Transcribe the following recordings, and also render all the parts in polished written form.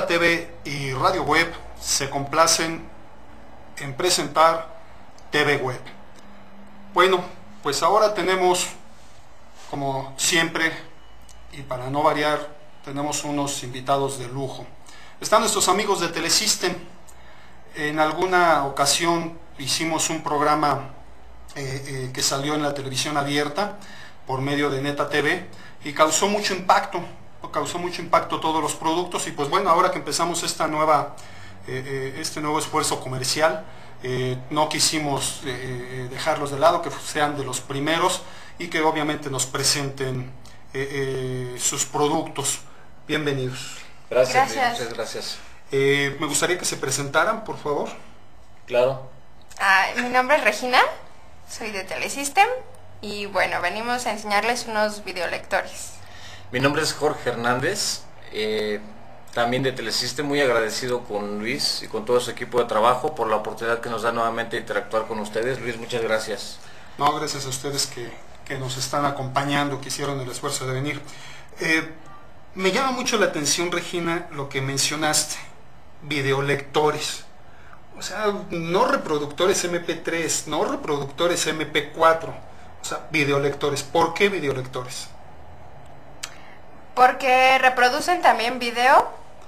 Neta TV y Radio Web se complacen en presentar TV Web. Bueno, pues ahora tenemos, como siempre, y para no variar, tenemos unos invitados de lujo. Están nuestros amigos de Telesystem. En alguna ocasión hicimos un programa que salió en la televisión abierta por medio de Neta TV y causó mucho impacto todos los productos. Y pues bueno, ahora que empezamos este nuevo esfuerzo comercial, no quisimos dejarlos de lado, que sean de los primeros y que obviamente nos presenten sus productos. Bienvenidos. Gracias. Muchas gracias. Me gustaría que se presentaran, por favor. Claro. Mi nombre es Regina, soy de Telesystem y bueno, venimos a enseñarles unos videolectores. Mi nombre es Jorge Hernández, también de Telesystem, muy agradecido con Luis y con todo su equipo de trabajo por la oportunidad que nos da nuevamente de interactuar con ustedes. Luis, muchas gracias. No, gracias a ustedes que nos están acompañando, que hicieron el esfuerzo de venir. Me llama mucho la atención, Regina, lo que mencionaste, videolectores. O sea, no reproductores MP3, no reproductores MP4, o sea, videolectores. ¿Por qué videolectores? Porque reproducen también video,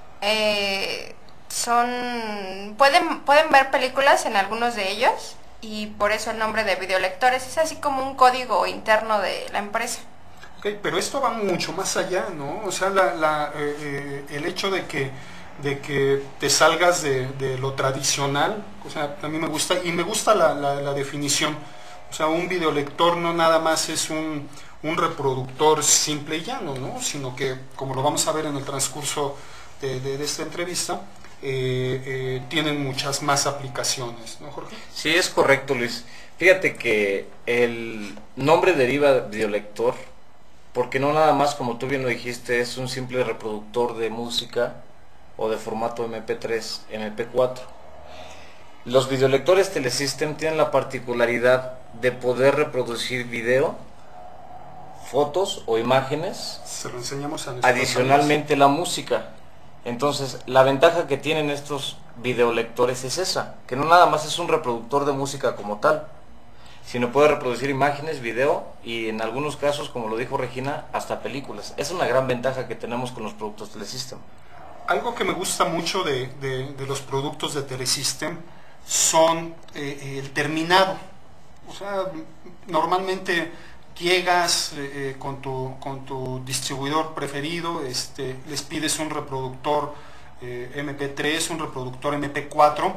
pueden ver películas en algunos de ellos y por eso el nombre de videolectores es así como un código interno de la empresa. Ok, pero esto va mucho más allá, ¿no? O sea, el hecho de que te salgas de lo tradicional, o sea, a mí me gusta, y me gusta la definición. O sea, un videolector no nada más es un reproductor simple y llano, ¿no? Sino que, como lo vamos a ver en el transcurso de esta entrevista, tienen muchas más aplicaciones, ¿no, Jorge? Sí, es correcto, Luis. Fíjate que el nombre deriva de videolector, porque no nada más, como tú bien lo dijiste, es un simple reproductor de música o de formato MP3, MP4. Los videolectores Telesystem tienen la particularidad de poder reproducir video, fotos o imágenes, se lo enseñamos a adicionalmente la música. Entonces, la ventaja que tienen estos videolectores es esa, que no nada más es un reproductor de música como tal, sino puede reproducir imágenes, video y en algunos casos, como lo dijo Regina, hasta películas. Es una gran ventaja que tenemos con los productos Telesystem. Algo que me gusta mucho de los productos de Telesystem son el terminado. O sea, normalmente llegas con tu distribuidor preferido, les pides un reproductor MP3, un reproductor MP4,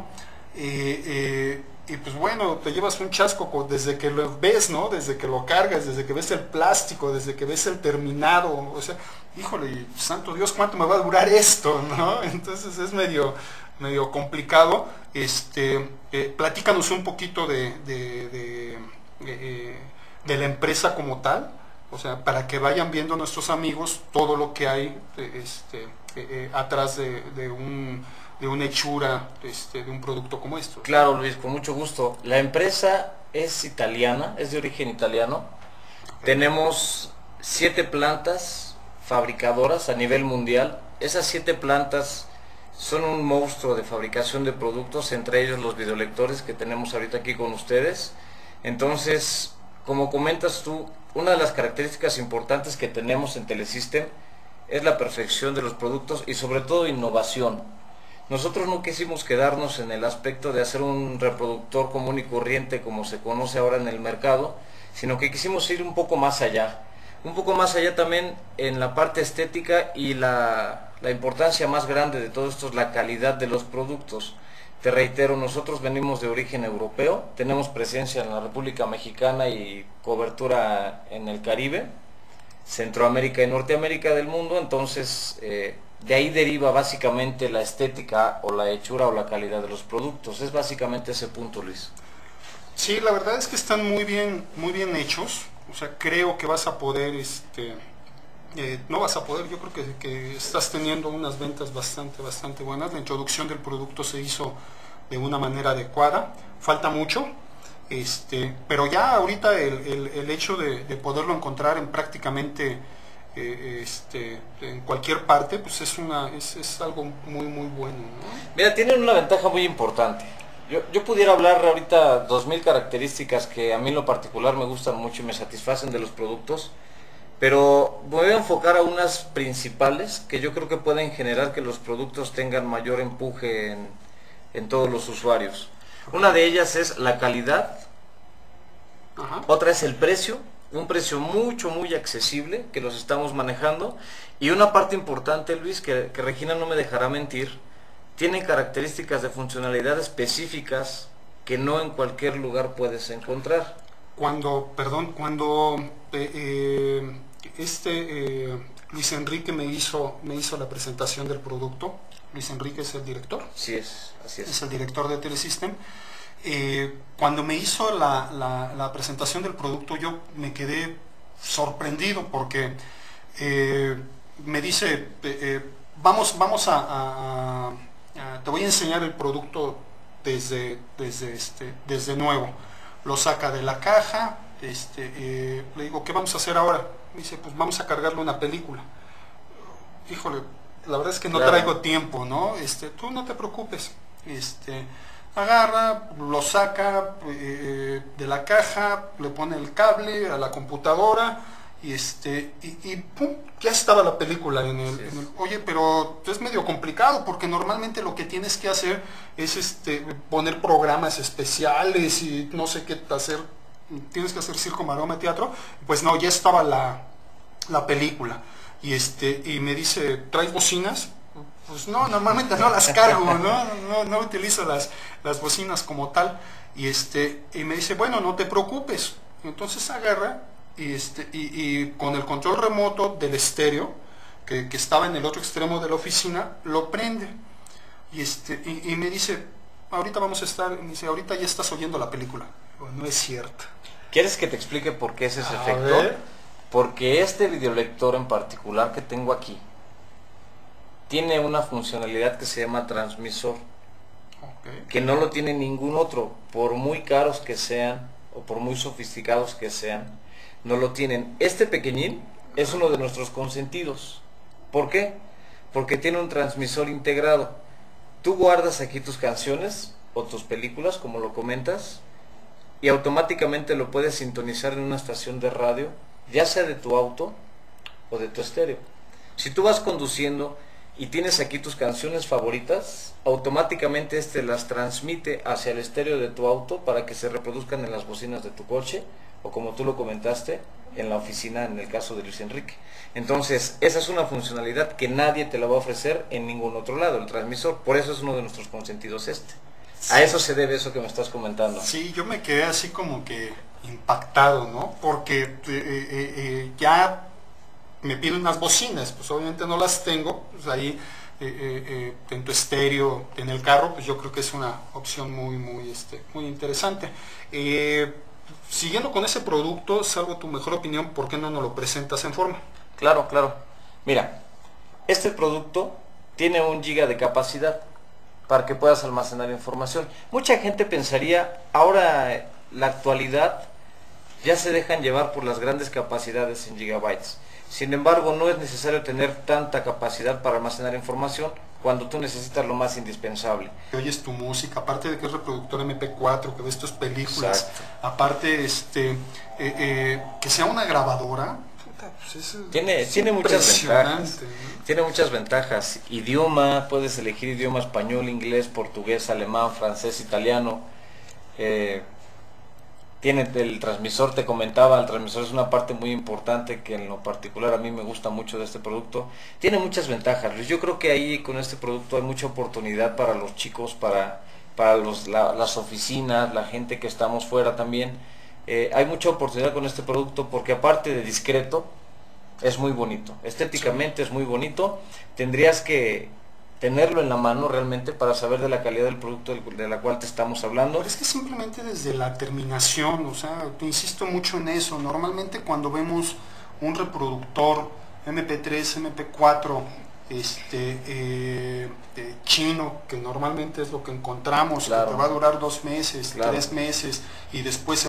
y pues bueno, te llevas un chasco desde que lo ves, ¿no? Desde que lo cargas, desde que ves el plástico, desde que ves el terminado. O sea, híjole, santo Dios, ¿cuánto me va a durar esto, no? Entonces es medio complicado. Platícanos un poquito de la empresa como tal, o sea, para que vayan viendo nuestros amigos todo lo que hay atrás de una hechura, de un producto como esto. Claro, Luis, con mucho gusto. La empresa es italiana, es de origen italiano. Tenemos 7 plantas fabricadoras a nivel mundial. Esas 7 plantas son un monstruo de fabricación de productos, entre ellos los videolectores que tenemos ahorita aquí con ustedes. Entonces, como comentas tú, una de las características importantes que tenemos en Telesystem es la perfección de los productos y sobre todo innovación. Nosotros no quisimos quedarnos en el aspecto de hacer un reproductor común y corriente como se conoce ahora en el mercado, sino que quisimos ir un poco más allá. Un poco más allá también en la parte estética y la importancia más grande de todo esto es la calidad de los productos. Te reitero, nosotros venimos de origen europeo, tenemos presencia en la República Mexicana y cobertura en el Caribe, Centroamérica y Norteamérica del mundo, entonces de ahí deriva básicamente la estética o la hechura o la calidad de los productos. Es básicamente ese punto, Luis. Sí, la verdad es que están muy bien hechos. O sea, creo que vas a poder, no vas a poder, yo creo que estás teniendo unas ventas bastante buenas. La introducción del producto se hizo de una manera adecuada. Falta mucho, pero ya ahorita el hecho de poderlo encontrar en prácticamente en cualquier parte, pues es algo muy bueno, ¿no? Mira, tienen una ventaja muy importante. Yo pudiera hablar ahorita 2000 características que a mí en lo particular me gustan mucho y me satisfacen de los productos, pero me voy a enfocar a unas principales que yo creo que pueden generar que los productos tengan mayor empuje en todos los usuarios. Una de ellas es la calidad, Ajá. otra es el precio, un precio muy accesible que los estamos manejando, y una parte importante, Luis, que Regina no me dejará mentir, tiene características de funcionalidad específicas que no en cualquier lugar puedes encontrar. Cuando Luis Enrique me hizo la presentación del producto, Luis Enrique es el director. Sí es, así es. Es el director de Telesystem. Cuando me hizo la presentación del producto, yo me quedé sorprendido porque me dice, te voy a enseñar el producto desde nuevo. Lo saca de la caja, le digo, ¿qué vamos a hacer ahora? Me dice, pues vamos a cargarle una película. Híjole, la verdad es que no Claro. traigo tiempo, ¿no? Tú no te preocupes. Agarra, lo saca de la caja, le pone el cable a la computadora y pum, ya estaba la película oye, pero es medio complicado porque normalmente lo que tienes que hacer es poner programas especiales y no sé qué hacer, tienes que hacer circo, maroma, teatro. Pues no, ya estaba la película y me dice, ¿traes bocinas? Pues no, normalmente no las cargo, no utilizo las bocinas como tal. Y me dice, bueno, no te preocupes. Entonces agarra y con el control remoto del estéreo, que estaba en el otro extremo de la oficina, lo prende. Y me dice, ahorita vamos a estar, me dice, ahorita ya estás oyendo la película. Bueno, no es cierto. ¿Quieres que te explique por qué es ese A efecto? ver. Porque este videolector en particular que tengo aquí tiene una funcionalidad que se llama transmisor, Okay. que no lo tiene ningún otro, por muy caros que sean o por muy sofisticados que sean, no lo tienen. Este pequeñín es uno de nuestros consentidos. ¿Por qué? Porque tiene un transmisor integrado. Tú guardas aquí tus canciones o tus películas, como lo comentas, y automáticamente lo puedes sintonizar en una estación de radio, ya sea de tu auto o de tu estéreo. Si tú vas conduciendo y tienes aquí tus canciones favoritas, automáticamente las transmite hacia el estéreo de tu auto para que se reproduzcan en las bocinas de tu coche, o como tú lo comentaste, en la oficina, en el caso de Luis Enrique. Entonces, esa es una funcionalidad que nadie te la va a ofrecer en ningún otro lado, el transmisor. Por eso es uno de nuestros consentidos A eso se debe eso que me estás comentando. Sí, yo me quedé así como que impactado, ¿no? Porque ya me piden unas bocinas, pues obviamente no las tengo, pues ahí en tu estéreo, en el carro, pues yo creo que es una opción muy interesante. Siguiendo con ese producto, salvo tu mejor opinión, ¿por qué no nos lo presentas en forma? Claro. Mira, este producto tiene 1 GB de capacidad para que puedas almacenar información. Mucha gente pensaría, ahora la actualidad ya se dejan llevar por las grandes capacidades en gigabytes. Sin embargo, no es necesario tener tanta capacidad para almacenar información cuando tú necesitas lo más indispensable. Oyes tu música, aparte de que es reproductor MP4, que ves tus películas, Exacto. aparte que sea una grabadora, pues Tiene muchas ventajas. ¿No? Tiene muchas ventajas. Idioma, puedes elegir idioma español, inglés, portugués, alemán, francés, italiano. Tiene el transmisor, te comentaba, el transmisor es una parte muy importante que en lo particular a mí me gusta mucho de este producto. Tiene muchas ventajas, Luis. Yo creo que ahí con este producto hay mucha oportunidad para los chicos, para las oficinas, la gente que estamos fuera también. Hay mucha oportunidad con este producto porque aparte de discreto, es muy bonito. Estéticamente es muy bonito. Tendrías que tenerlo en la mano realmente para saber de la calidad del producto de la cual te estamos hablando. Pero es que simplemente desde la terminación, o sea, te insisto mucho en eso. Normalmente cuando vemos un reproductor MP3, MP4, chino, que normalmente es lo que encontramos, Claro. que te va a durar 2 meses, Claro. 3 meses, y después